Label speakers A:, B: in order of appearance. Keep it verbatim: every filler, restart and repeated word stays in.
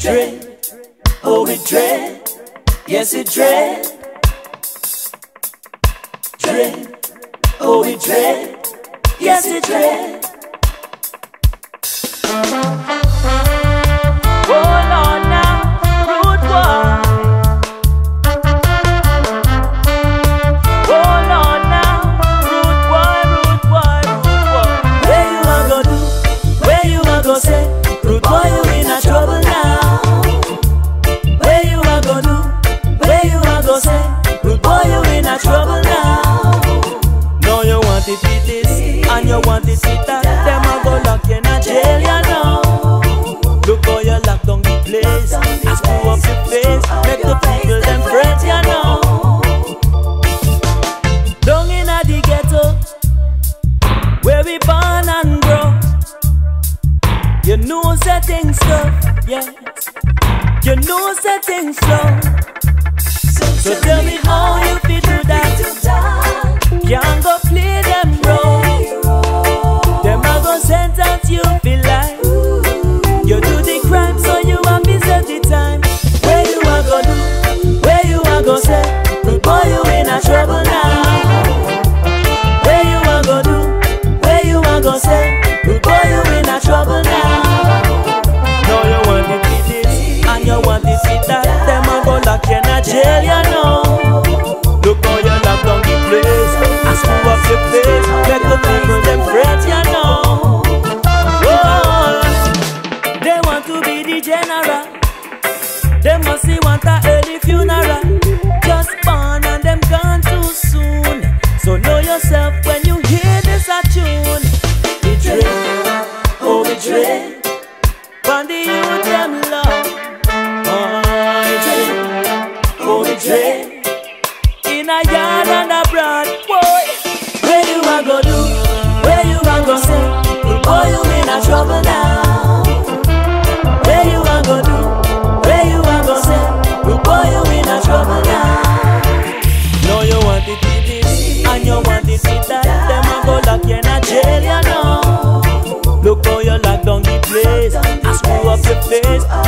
A: dread, oh it dread, yes it dread. Dread, oh it dread, yes it dread. Hold on now, rude boy. Hold on now, rude boy, rude boy, rude boy. Where you a go do? Where you a go say? Rude boy, you in a trouble now. Where you a go do? Where you a go say? Rude boy, you in a trouble now. No, you want it with this, and you want it with that. Them a go lock you in a jail, you know. Look how you lock down the place, and screw up your face, make the people them friends, you know. Down in a the ghetto, where we born and grow, you know say things tough, yes. You know say things slow. So tell me how you feel do that. Can't go play them role. Them a go sentence you feel like you do the crime, so you a miss the time. Where you a go do? Where you a go say? Good boy, you in a trouble now. Where you a go do? Where you a go say? Good boy, you in a trouble now. No, you want it with this, and you want it with that. Them a go lock you in a jail, you know. Look how you lock down the place, and screw up your face, make the people them friends, you know. Oh, they want to be the general. They must see want a early funeral. Just born and them gone too soon. So know yourself when you hear this a tune. It dread, oh it dread, when the youth them love. Oh it dread, oh it dread, in a yard and abroad, boy. Where you a go do? Where you a go say? Boy, you in a trouble now. Where you a go do? Where you a go say? Boy, you in a trouble now. No, you want it with this, and you want it with that. Them a go lock you in a jail, you know. Look how you lock down the place, and screw up your face,